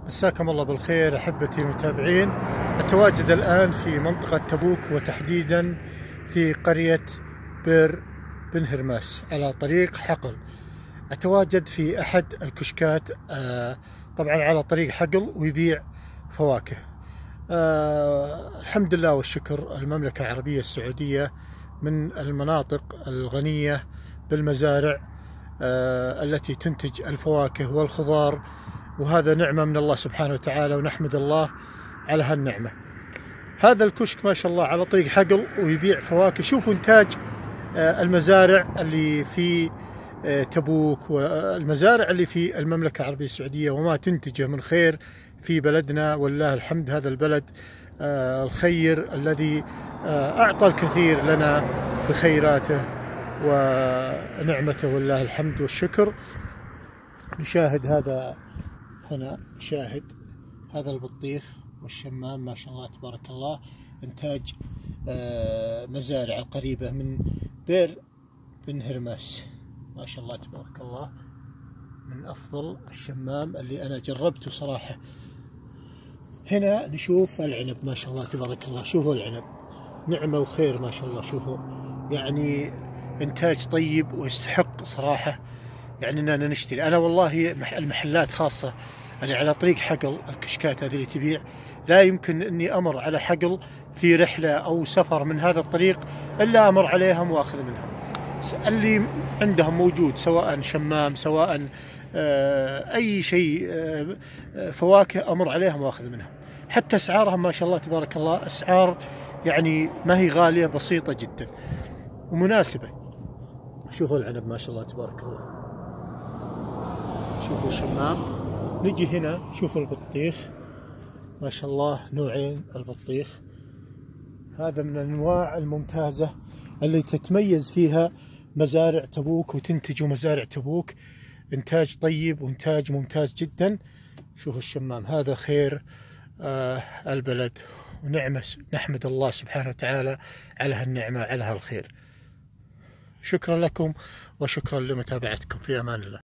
مساكم الله بالخير أحبتي المتابعين. أتواجد الآن في منطقة تبوك وتحديدا في قرية بئر بن هرماس على طريق حقل. أتواجد في أحد الكشكات طبعا على طريق حقل ويبيع فواكه. الحمد لله والشكر، المملكة العربية السعودية من المناطق الغنية بالمزارع التي تنتج الفواكه والخضار، وهذا نعمة من الله سبحانه وتعالى، ونحمد الله على هالنعمة. هذا الكشك ما شاء الله على طريق حقل ويبيع فواكه. شوفوا إنتاج المزارع اللي في تبوك والمزارع اللي في المملكة العربية السعودية وما تنتجه من خير في بلدنا، والله الحمد. هذا البلد الخير الذي أعطى الكثير لنا بخيراته ونعمته، والله الحمد والشكر. نشاهد هذا هنا، نشاهد هذا البطيخ والشمام ما شاء الله تبارك الله، إنتاج مزارع القريبة من بئر بن هرماس ما شاء الله تبارك الله. من أفضل الشمام اللي أنا جربته صراحة. هنا نشوف العنب ما شاء الله تبارك الله، شوفوا العنب نعمة وخير ما شاء الله. شوفوا يعني إنتاج طيب ويستحق صراحة يعني أننا نشتري. أنا والله المحلات خاصة اللي على طريق حقل، الكشكات هذه اللي تبيع، لا يمكن أني أمر على حقل في رحلة أو سفر من هذا الطريق إلا أمر عليهم وأخذ منهم. اللي عندهم موجود سواء شمام سواء أي شيء فواكه أمر عليهم وأخذ منهم. حتى أسعارهم ما شاء الله تبارك الله أسعار يعني ما هي غالية، بسيطة جدا ومناسبة. شوفوا العنب ما شاء الله تبارك الله، شوفوا الشمام. نجي هنا شوفوا البطيخ ما شاء الله، نوعين البطيخ. هذا من الأنواع الممتازة اللي تتميز فيها مزارع تبوك وتنتج مزارع تبوك، إنتاج طيب وإنتاج ممتاز جدا. شوفوا الشمام، هذا خير البلد ونعمة، نحمد الله سبحانه وتعالى على هالنعمة على هالخير. شكرا لكم وشكرا لمتابعتكم، في أمان الله.